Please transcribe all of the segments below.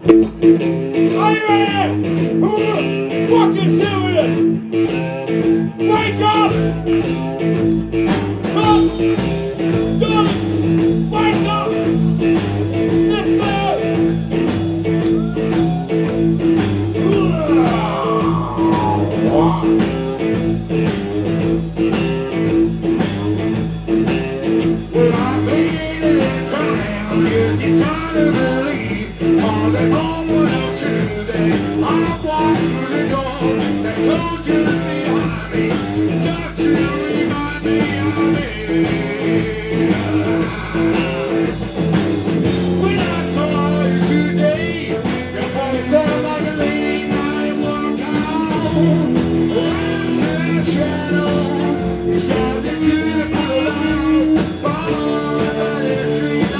Are you ready? Who are fucking serious? Wake up! Up! Good! Wake up! Well, I made it in time. Yes, you're trying to believe all that homework on Tuesday. I walked through the door that closed just behind me, just to remind me of it. When I saw you today, your voice felt like a late night walkout. Around the shadow, you started to pull out, followed by the street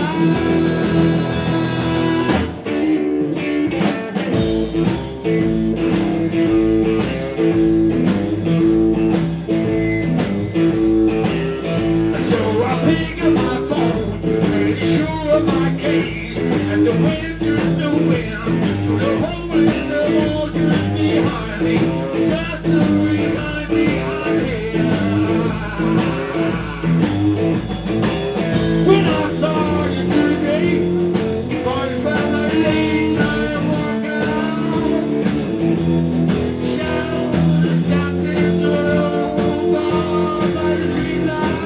So I pick up my phone, pretty sure of my case, and the wind just the wind, so the hole in the wall just behind me, just to remind me I'm here. When I saw you today, thought you felt like late night walkout. Shadows stopped in the road, followed by the street light.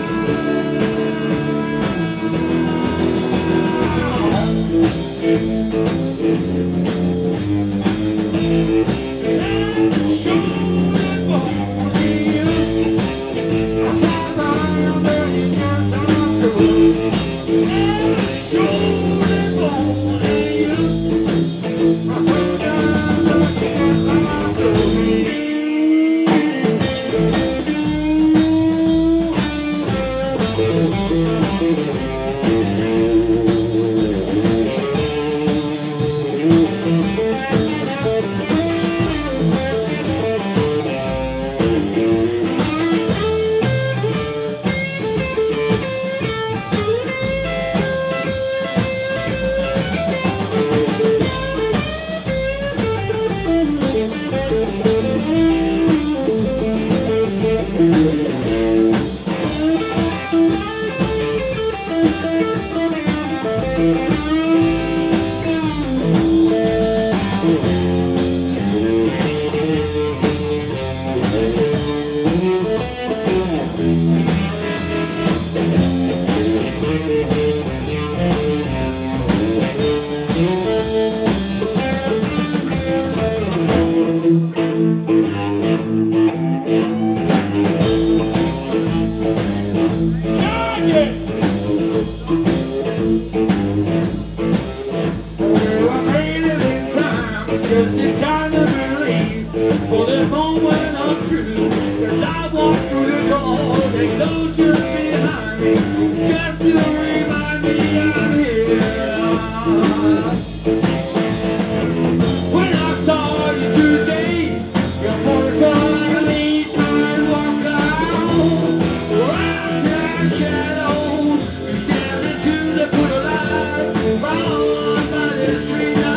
Just in time to believe for the moment of truth. As I walk through the door, they close just behind me, just to remind me I'm here. When I saw you today, your voice felt like a late night walkout. Around the shadows, you stare into the put of light, followed by the street light.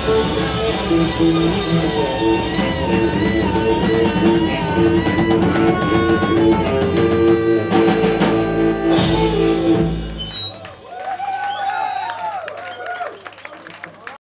Thank you.